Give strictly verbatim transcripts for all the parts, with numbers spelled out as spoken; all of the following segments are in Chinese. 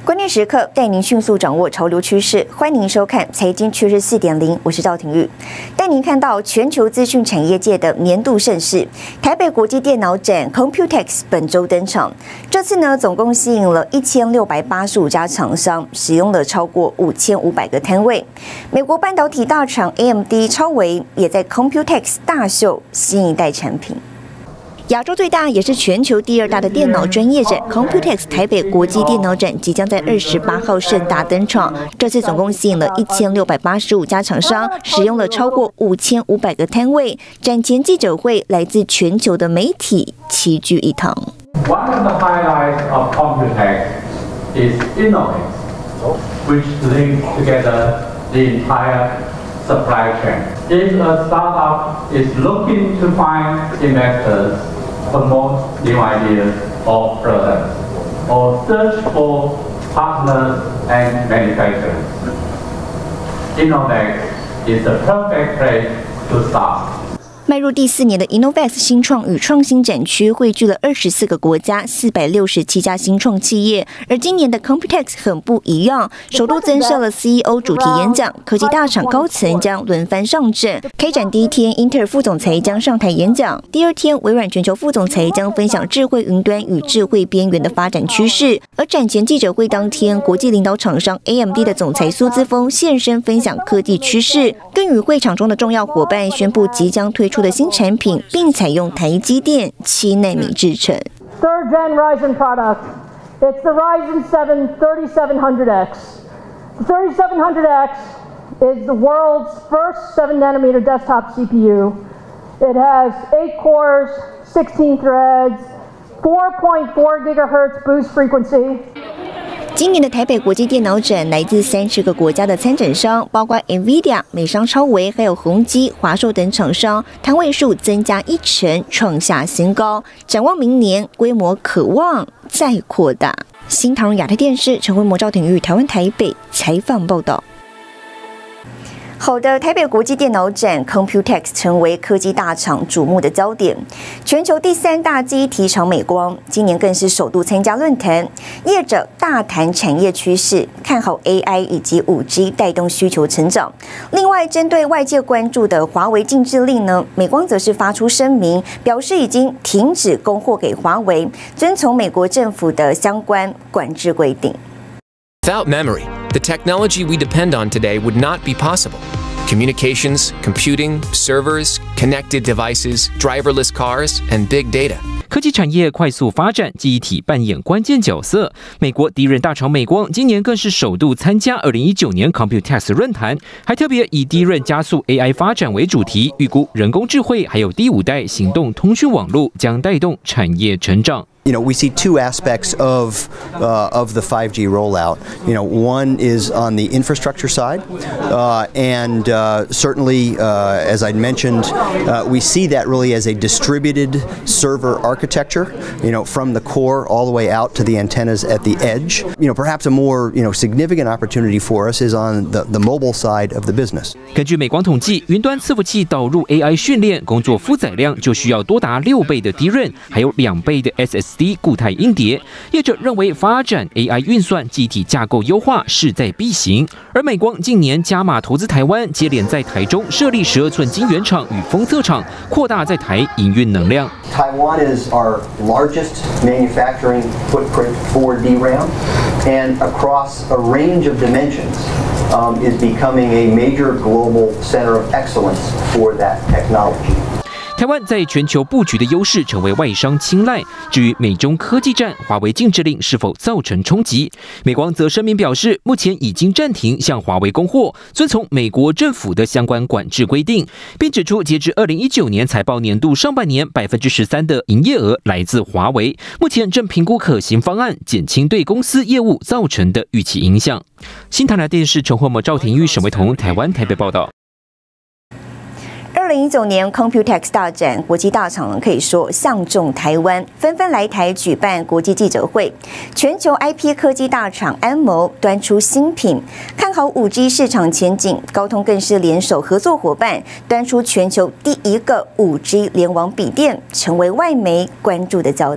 关键时刻带您迅速掌握潮流趋势，欢迎您收看《财经趋势四点零》，我是赵廷玉，带您看到全球资讯产业界的年度盛事——台北国际电脑展 Computex 本周登场。这次呢，总共吸引了一千六百八十五家厂商，使用了超过五千五百个摊位。美国半导体大厂 A M D、超微也在 Computex 大秀新一代产品。 亚洲最大也是全球第二大的电脑专业展 Computex 台北国际电脑展即将在二十八号盛大登场。这次总共吸引了一千六百八十五家厂商，使用了超过五千五百个摊位。展前记者会，来自全球的媒体齐聚一堂。 One of the highlights of Computex is Innovex, which links together the entire supply chain. If a startup is looking to find investors, promote new ideas or products, or search for partners and manufacturers, Innovex is the perfect place to start. 迈入第四年的 Innovex 新创与创新展区汇聚了二十四个国家四百六十七家新创企业，而今年的 Computex 很不一样，首度增设了 C E O 主题演讲，科技大厂高层将轮番上阵。开展第一天，英特尔副总裁将上台演讲；第二天，微软全球副总裁将分享智慧云端与智慧边缘的发展趋势。而展前记者会当天，国际领导厂商 A M D 的总裁苏姿丰现身分享科技趋势，更与会场中的重要伙伴宣布即将推出 的新产品，并采用台积电七纳米制程。 Third gen Ryzen product. It's the Ryzen seven thirty-seven hundred X. The thirty-seven hundred X is the world's first seven nanometer desktop C P U. It has eight cores, sixteen threads, four point four gigahertz boost frequency. 今年的台北国际电脑展，来自三十个国家的参展商，包括 NVIDIA、美商超微，还有宏基、华硕等厂商，摊位数增加一成，创下新高。展望明年，规模可望再扩大。新唐亚太电视陈慧模、赵廷玉，台湾台北采访报道。 好的，台北国际电脑展 Computex 成为科技大厂瞩目的焦点。全球第三大记忆体厂美光，今年更是首度参加论坛，业者大谈产业趋势，看好 A I 以及 五 G 带动需求成长。另外，针对外界关注的华为禁制令呢，美光则是发出声明，表示已经停止供货给华为，遵从美国政府的相关管制规定。 Without memory, the technology we depend on today would not be possible. Communications, computing, servers, connected devices, driverless cars, and big data. 科技产业快速发展，记忆体扮演关键角色。美国第一任大厂美光今年更是首度参加二零一九年 Computex 论坛，还特别以第一任加速 A I 发展为主题，预估人工智慧还有第五代行动通讯网络将带动产业成长。 You know, we see two aspects of uh, of the five G rollout. You know, one is on the infrastructure side, uh, and uh, certainly, uh, as I mentioned, uh, we see that really as a distributed server architecture. You know, from the core all the way out to the antennas at the edge. You know, perhaps a more you know significant opportunity for us is on the the mobile side of the business. 根据美光统计，云端伺服器导入 A I 训练，工作负载量就需要多达六倍的 D RAM， 还有两倍的 S S D 固态硬碟。业者认为发展 A I 运算记忆体架构优化势在必行。而美光近年加码投资台湾，接连在台中设立十二寸晶圆厂与封测厂，扩大在台营运能量。 Taiwan is our largest manufacturing footprint for D RAM, and across a range of dimensions, um, is becoming a major global center of excellence for that technology. 台湾在全球布局的优势成为外商青睐。至于美中科技战，华为禁制令是否造成冲击？美光则声明表示，目前已经暂停向华为供货，遵从美国政府的相关管制规定，并指出，截至二零一九年财报年度上半年，百分之十三的营业额来自华为，目前正评估可行方案，减轻对公司业务造成的预期影响。新台南电视陈慧模、赵廷玉、沈维彤，台湾台北报道。 二零一九年 Computex 大展，国际大厂可以说相中台湾，纷纷来台举办国际记者会。全球 I P 科技大厂安谋端出新品，看好 五 G 市场前景。高通更是联手合作伙伴，端出全球第一个 五 G 联网笔电，成为外媒关注的焦点。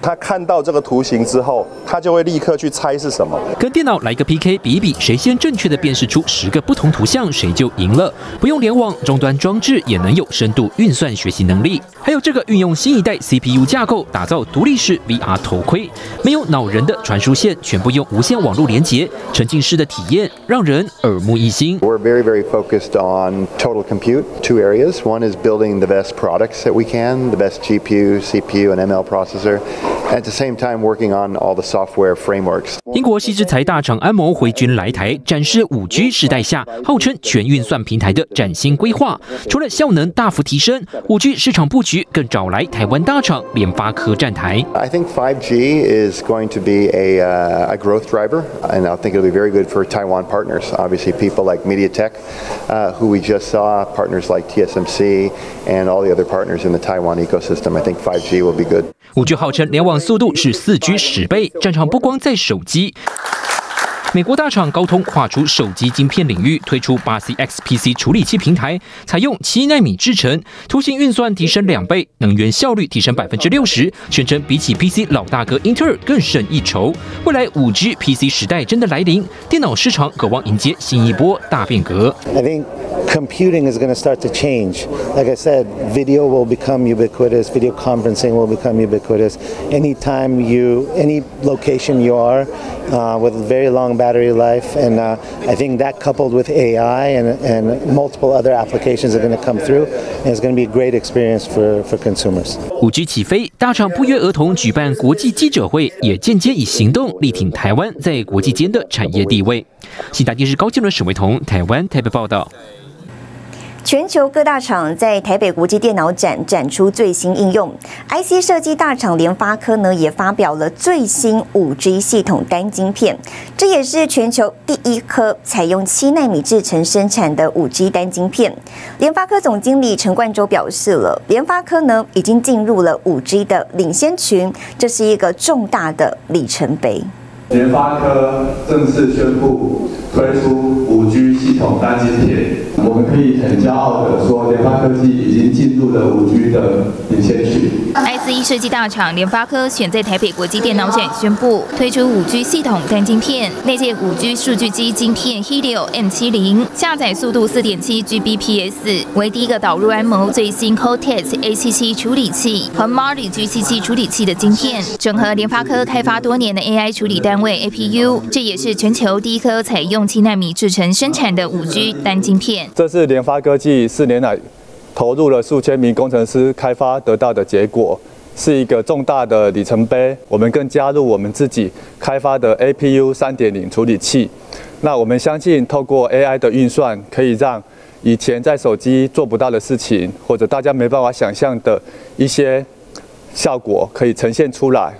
他看到这个图形之后，他就会立刻去猜是什么。 跟电脑来个 P K， 比一比谁先正确的辨识出十个不同图像，谁就赢了。不用联网，终端装置也能有深度运算学习能力。还有这个运用新一代 C P U 架构打造独立式 V R 头盔，没有恼人的传输线，全部用无线网络连接，沉浸式的体验让人耳目一新。 We're very, very focused on total compute, two areas. One is building the best products that we can, the best G P U, C P U, and M L processor. At the same time, working on all the software frameworks. 英国矽智财大厂安谋回军来台，展示 五 G 时代下号称全运算平台的崭新规划。除了效能大幅提升， 五 G 市场布局更找来台湾大厂联发科站台。 I think five G is going to be a, uh, a growth driver, and I think it'll be very good for Taiwan partners. Obviously, people like MediaTek, uh, who we just saw, partners like T S M C, and all the other partners in the Taiwan ecosystem. I think five G will be good. 五 G 号称联网速度是四 G 十倍，战场不光在手机。美国大厂高通跨出手机晶片领域，推出 八 C X P C 处理器平台，采用七奈米制程，图形运算提升两倍，能源效率提升百分之六十，宣称比起 P C 老大哥英特尔更胜一筹。未来 五 G P C 时代真的来临，电脑市场渴望迎接新一波大变革。 I think computing is going to start to change. Like I said, video will become ubiquitous. Video conferencing will become ubiquitous. Anytime you, any location you are, uh, with very long battery life, and uh, I think that coupled with A I and, and multiple other applications are going to come through, and it's going to be a great experience for, for consumers. 五 G 起飞，大厂不约而同举办国际记者会，也间接以行动力挺台湾在国际间的产业地位。新大电视高建伦、沈维彤，台湾台北报道。 全球各大厂在台北国际电脑展展出最新应用 ，I C 设计大厂联发科呢也发表了最新 五 G 系统单晶片，这也是全球第一颗采用七奈米制程生产的 五 G 单晶片。联发科总经理陈冠洲表示了，联发科呢已经进入了 五 G 的领先群，这是一个重大的里程碑。 联发科正式宣布推出 五 G 系统单晶片，我们可以很骄傲地说，联发科技已经进入了 五 G 的领先群。 I C 设计大厂联发科选在台北国际电脑展宣布推出 五 G 系统单晶片，内建 五 G 数据机晶片 Helio M 七十， 下载速度 四点七 G B P S， 为第一个导入安谋最新 Cortex A 七七 处理器和 Mali G 七七 处理器的晶片，整合联发科开发多年的 A I 处理单位 A P U， 这也是全球第一颗采用七奈米制程生产的 五 G 单晶片。 这是联发科技四年来投入了数千名工程师开发得到的结果，是一个重大的里程碑。我们更加入我们自己开发的 A P U 三点零 处理器。那我们相信，透过 A I 的运算，可以让以前在手机做不到的事情，或者大家没办法想象的一些效果，可以呈现出来。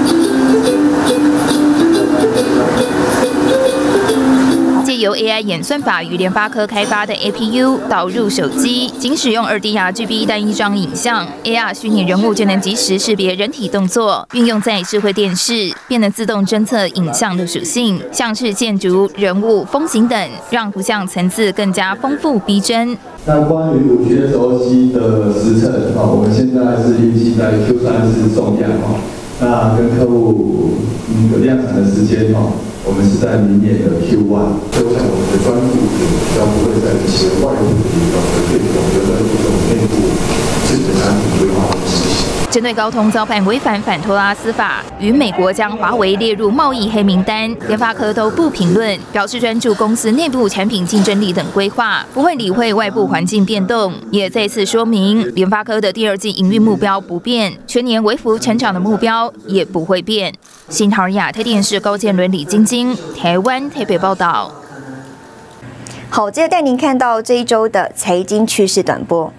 借由 A I 演算法与联发科开发的 A P U 导入手机，仅使用 二 D R G B 单一张影像 ，A R 虚拟人物就能即时识别人体动作，运用在智慧电视，便能自动侦测影像的属性，像是建筑、人物、风景等，让图像层次更加丰富逼真。 那关于五 G S O C 的时程啊，我们现在是预计在 Q 三是重量啊，那跟客户有量产的时间哦。我们是在明年的 Q 一， 所以我想我们的专注点比较不会在一些外部的地方，而对我们的这种内部自己的产品规划的执行。 针对高通遭判违反反托拉斯法，与美国将华为列入贸易黑名单，联发科都不评论，表示专注公司内部产品竞争力等规划，不会理会外部环境变动。也再次说明，联发科的第二季营运目标不变，全年微幅成长的目标也不会变。新唐人亚太电视高建伦、李晶晶，台湾台北报道。 好，接着带您看到这一周的财经趋势短波。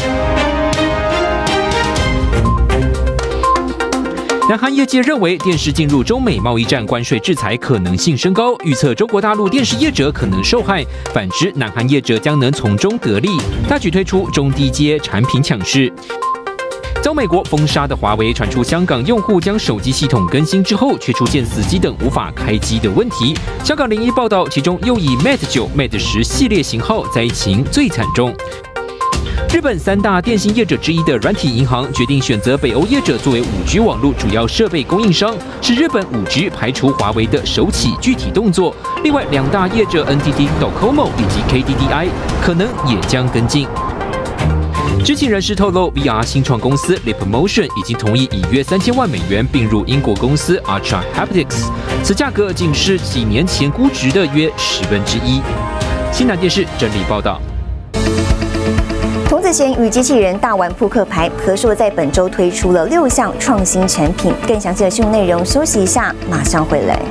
南韩业界认为，电视进入中美贸易战关税制裁可能性升高，预测中国大陆电视业者可能受害，反之，南韩业者将能从中得利，大举推出中低阶产品抢势。遭美国封杀的华为传出香港用户将手机系统更新之后，却出现死机等无法开机的问题。香港零一报道，其中又以 Mate 九、Mate 十系列型号灾情最惨重。 日本三大电信业者之一的软体银行决定选择北欧业者作为 五 G 网络主要设备供应商，是日本 五 G 排除华为的首起具体动作。另外，两大业者 N T T Docomo 以及 K D D I 可能也将跟进。知情人士透露 ，V R 新创公司 Leapmotion 已经同意以约三千万美元并入英国公司 Archer Haptics， 此价格仅是几年前估值的约十分之一。新南电视整理报道。 童子贤与机器人大玩扑克牌，和硕在本周推出了六项创新产品。更详细的新闻内容，休息一下，马上回来。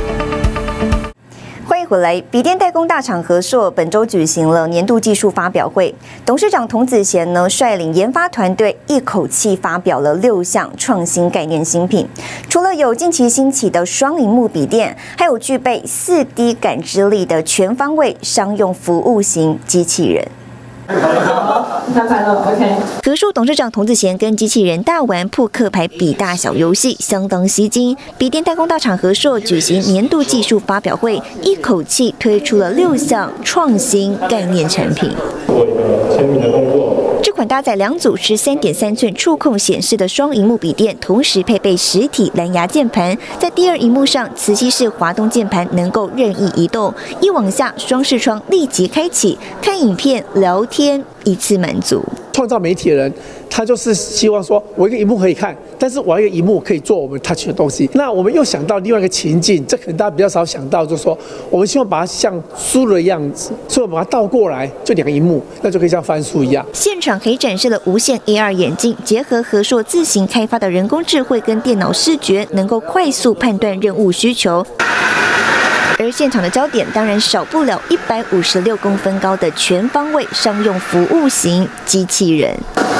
欢迎回来。笔电代工大厂和硕本周举行了年度技术发表会，董事长童子贤呢率领研发团队一口气发表了六项创新概念新品。除了有近期兴起的双萤幕笔电，还有具备 四 D 感知力的全方位商用服务型机器人。 好，新年快乐 ，OK。 和硕董事长童子贤跟机器人大玩扑克牌比大小游戏，相当吸睛。笔电代工大厂和硕举行年度技术发表会，一口气推出了六项创新概念产品。做一个签名的动作。这款搭载两组是 三点三寸触控显示的双萤幕笔电，同时配备实体蓝牙键盘，在第二萤幕上磁吸式滑动键盘能够任意移动，一往下双视窗立即开启，看影片、聊天一次满足。 创造媒体的人，他就是希望说，我一个荧幕可以看，但是我一个荧幕可以做我们 touch 的东西。那我们又想到另外一个情境，这可能大家比较少想到，就是说，我们希望把它像书的样子，所以我们把它倒过来，就两个荧幕，那就可以像翻书一样。 现场还展示了无线 A R 眼镜，结合和硕自行开发的人工智慧跟电脑视觉，能够快速判断任务需求。而现场的焦点当然少不了一百五十六公分高的全方位商用服务型机器人。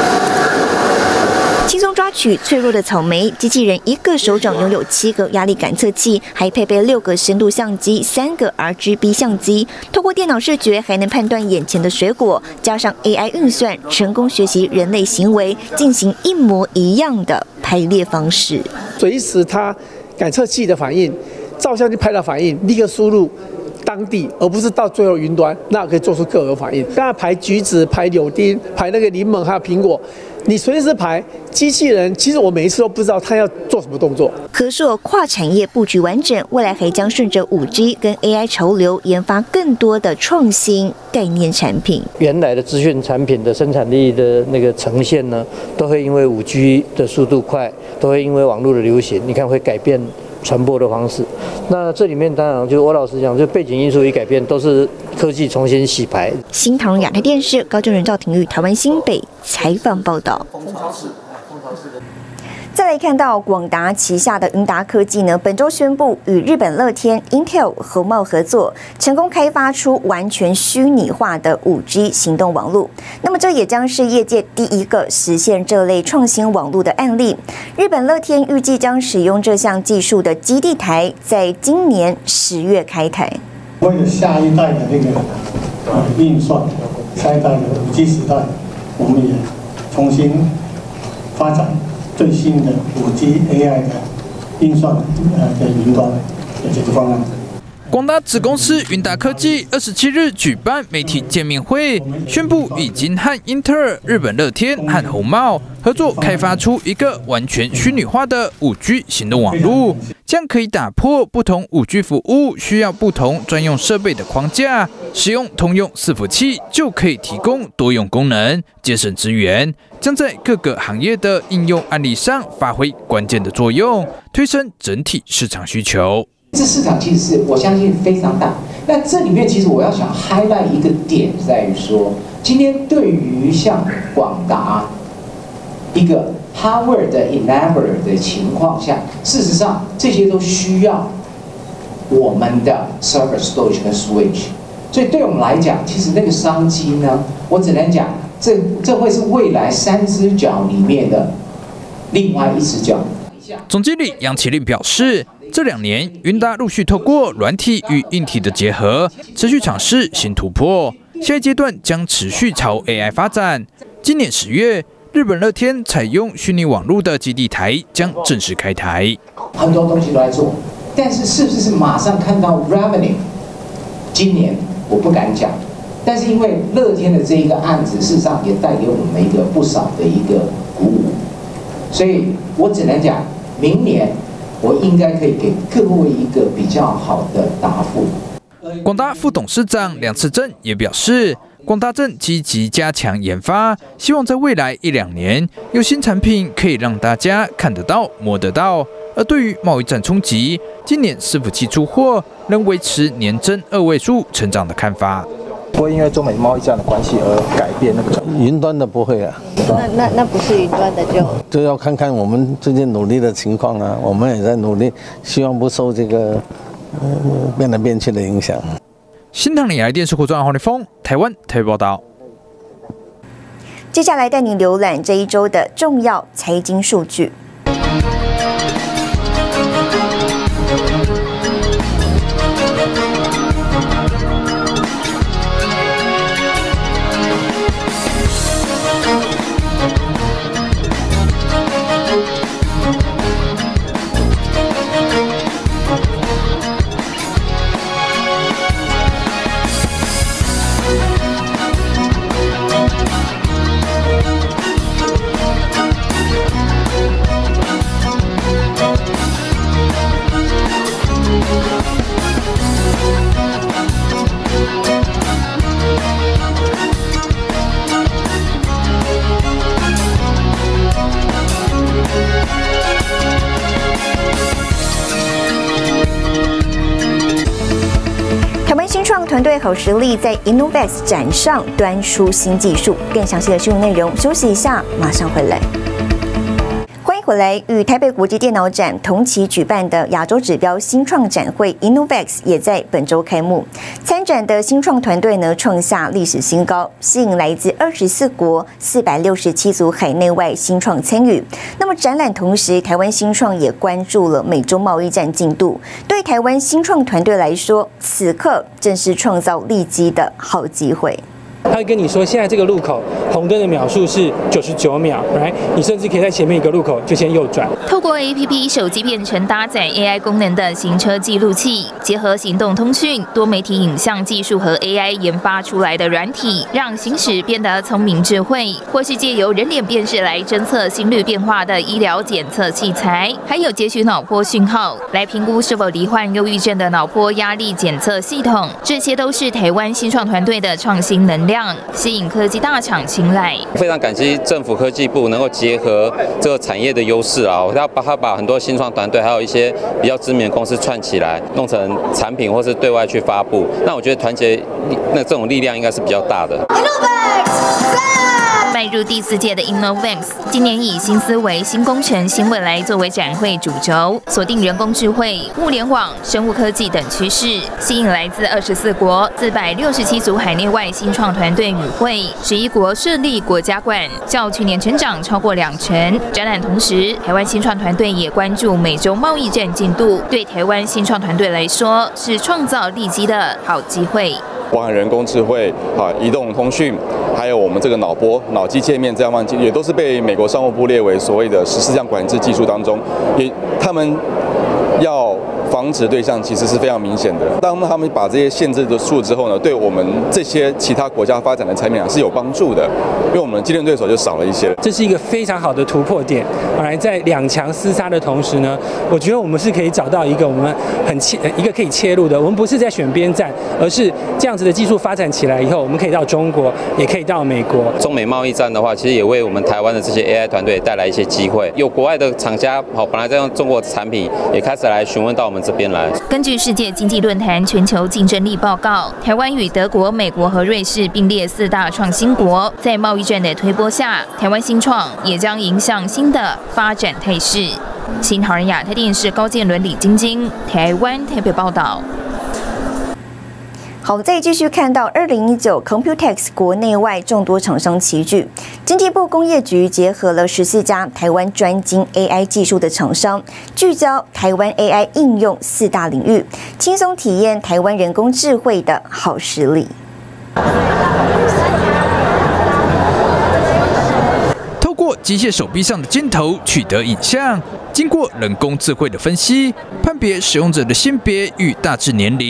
轻松抓取脆弱的草莓，机器人一个手掌拥有七个压力感测器，还配备六个深度相机、三个 R G B 相机。透过电脑视觉，还能判断眼前的水果，加上 A I 运算，成功学习人类行为，进行一模一样的排列方式。 随时它感测器的反应。照相机拍到反应，立刻输入当地，而不是到最后云端，那可以做出各个反应。刚才排橘子、排柳丁、排那个柠檬还有苹果，你随时排。机器人其实我每一次都不知道它要做什么动作。 和硕跨产业布局完整，未来还将顺着 五 G 跟 A I 潮流，研发更多的创新概念产品。 原来的资讯产品的生产力的那个呈现呢，都会因为 五 G 的速度快，都会因为网络的流行，你看会改变传播的方式。那这里面当然就我老实讲，就背景因素一改变，都是科技重新洗牌。 新唐亚太电视高雄人赵廷玉台湾新北采访报道。再来看到广达旗下的云达科技呢，本周宣布与日本乐天、Intel、鸿茂合作，成功开发出完全虚拟化的 五 G 行动网络。那么这也将是业界第一个实现这类创新网络的案例。日本乐天预计将使用这项技术的基地台，在今年十月开台。 为了下一代的那个呃运算，下一代的 五 G 时代，我们也重新发展最新的 五 G A I 的运算呃的云端的解决方案。 广达子公司云达科技二十七日举办媒体见面会，宣布已经和英特尔、日本乐天和鸿茂合作开发出一个完全虚拟化的 五 G 行动网络，这样可以打破不同 五 G 服务需要不同专用设备的框架，使用通用伺服器就可以提供多用功能，节省资源，将在各个行业的应用案例上发挥关键的作用，推升整体市场需求。 这市场其实是我相信非常大。那这里面其实我要想 highlight 一个点在于说，今天对于像广达一个 hardware 的 enabler 的情况下，事实上这些都需要我们的 server storage 跟 switch。所以对我们来讲，其实那个商机呢，我只能讲，这这会是未来三只脚里面的另外一只脚。 总经理杨启令表示，这两年云达陆续透过软体与硬体的结合，持续尝试新突破，下一阶段将持续朝 A I 发展。今年十月，日本乐天采用虚拟网络的基地台将正式开台。 很多东西都在做，但是是不是马上看到 revenue？ 今年我不敢讲， 但是因为乐天的这一个案子，事实上也带给我们一个不少的一个鼓舞，所以我只能讲，明年我应该可以给各位一个比较好的答复。 广达副董事长梁次正也表示，广达正积极加强研发，希望在未来一两年有新产品可以让大家看得到、摸得到。而对于贸易战冲击，今年伺服器出货仍维持年增二位数成长的看法。 不会因为中美贸易战的关系而改变那个云端的不会啊， 那那那不是云端的就就要看看我们最近努力的情况啊，我们也在努力，希望不受这个呃变来变去的影响。 新唐人亚电视扩专黄立峰，台湾台北报道。 接下来带您浏览这一周的重要财经数据。团队好实力在 Innovex 展上端出新技术，更详细的新闻内容，休息一下，马上回来。欢迎回来，与台北国际电脑展同期举办的亚洲指标新创展会 Innovex 也在本周开幕。参展的新创团队呢创下历史新高，吸引来自二十四国四百六十七组海内外新创参与。那么展览同时，台湾新创也关注了美中贸易战进度。对台湾新创团队来说，此刻正是创造利基的好机会。 他会跟你说，现在这个路口红灯的秒数是九十九秒，来，你甚至可以在前面一个路口就先右转。 透过 A P P 手机变成搭载 A I 功能的行车记录器，结合行动通讯、多媒体影像技术和 A I 研发出来的软体，让行驶变得聪明智慧，或是借由人脸辨识来侦测心率变化的医疗检测器材，还有截取脑波讯号来评估是否罹患忧郁症的脑波压力检测系统，这些都是台湾新创团队的创新能量。吸引科技大厂青睐， 非常感激政府科技部能够结合这个产业的优势啊，他把他把很多新创团队还有一些比较知名的公司串起来，弄成产品或是对外去发布。那我觉得团结那这种力量应该是比较大的。 迈入第四届的 Innovex， 今年以新思维、新工程、新未来作为展会主轴，锁定人工智慧、物联网、生物科技等趋势，吸引来自二十四国四百六十七组海内外新创团队与会，十一国设立国家馆，较去年成长超过两成。展览同时，台湾新创团队也关注美洲贸易战进度，对台湾新创团队来说是创造利基的好机会。 包含人工智慧、啊移动通讯，还有我们这个脑波、脑机界面这样方面，也都是被美国商务部列为所谓的十四项管制技术当中，也他们要防止对象其实是非常明显的。当他们把这些限制的数之后呢，对我们这些其他国家发展的产品啊是有帮助的，因为我们竞争对手就少了一些。 这是一个非常好的突破点。而在两强厮杀的同时呢，我觉得我们是可以找到一个我们很切一个可以切入的。我们不是在选边站，而是这样子的技术发展起来以后，我们可以到中国，也可以到美国。 中美贸易战的话，其实也为我们台湾的这些 A I 团队带来一些机会。有国外的厂家，好，本来在用中国的产品，也开始来询问到我们这边来。 根据世界经济论坛全球竞争力报告，台湾与德国、美国和瑞士并列四大创新国。在贸易战的推波下，台湾新创也将迎向新的发展态势。新唐人亚太电视高建伦、李晶晶，台湾台北报道。 好，再继续看到二零一九 Computex 国内外众多厂商齐聚，经济部工业局结合了十四家台湾专精 A I 技术的厂商，聚焦台湾 A I 应用四大领域，轻松体验台湾人工智慧的好实力。 透过机械手臂上的箭头取得影像，经过人工智慧的分析，判别使用者的性别与大致年龄。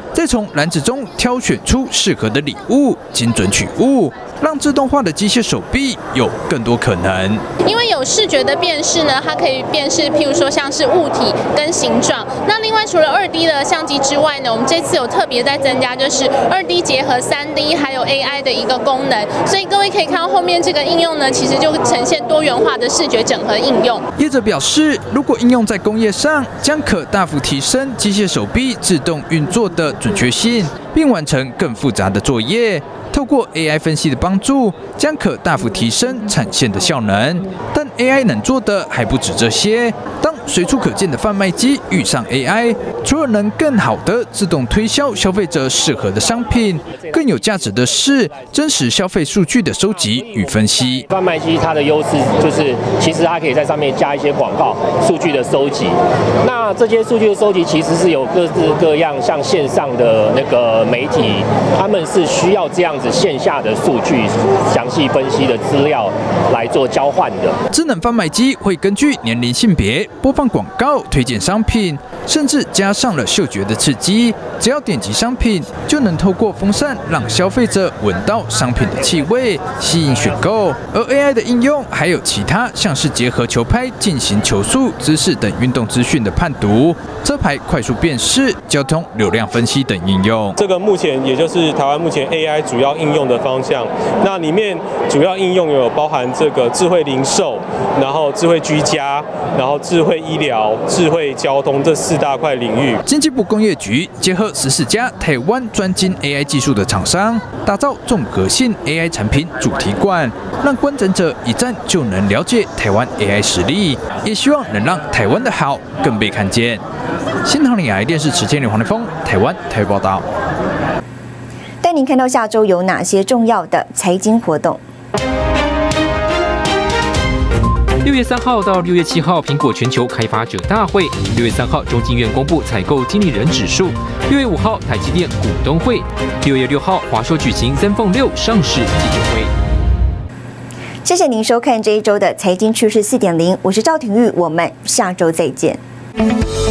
再从篮子中挑选出适合的礼物，精准取物，让自动化的机械手臂有更多可能。 因为有视觉的辨识呢，它可以辨识，譬如说像是物体跟形状。那另外除了二 D 的相机之外呢，我们这次有特别在增加，就是二 D 结合三 D 还有 A I 的一个功能。所以各位可以看到后面这个应用呢，其实就呈现多元化的视觉整合应用。 业者表示，如果应用在工业上，将可大幅提升机械手臂自动运作的准确性，并完成更复杂的作业。透过 A I 分析的帮助，将可大幅提升产线的效能。但 A I 能做的还不止这些。当随处可见的贩卖机遇上 A I， 除了能更好的自动推销消费者适合的商品，更有价值的是真实消费数据的收集与分析。 贩卖机它的优势就是，其实它可以在上面加一些广告数据的收集。那这些数据的收集其实是有各式各样，像线上的那个媒体，他们是需要这样子线下的数据详细分析的资料来做交换的。 智能贩卖机会根据年龄、性别播放广告、推荐商品，甚至加上了嗅觉的刺激。只要点击商品，就能透过风扇让消费者闻到商品的气味，吸引选购。而 A I 的应用还有其他，像是结合球拍进行球速、姿势等运动资讯的判读、车牌快速辨识、交通流量分析等应用。 这个目前也就是台湾目前 A I 主要应用的方向。那里面主要应用有包含这个智慧零售，然后智慧居家，然后智慧医疗、智慧交通这四大块领域。 经济部工业局结合十四家台湾专精 A I 技术的厂商，打造综合性 A I 产品主题馆，让观展者一站就能了解台湾 A I 实力，也希望能让台湾的好更被看见。新唐人亚电视池千里黄立峰，台湾台报道。 带您看到下周有哪些重要的财经活动。 六月三号到六月七号，苹果全球开发者大会；六月三号，中经院公布采购经理人指数；六月五号，台积电股东会；六月六号，华硕举行 Zenfone 六上市记者会。 谢谢您收看这一周的财经趋势四点零，我是赵廷玉，我们下周再见。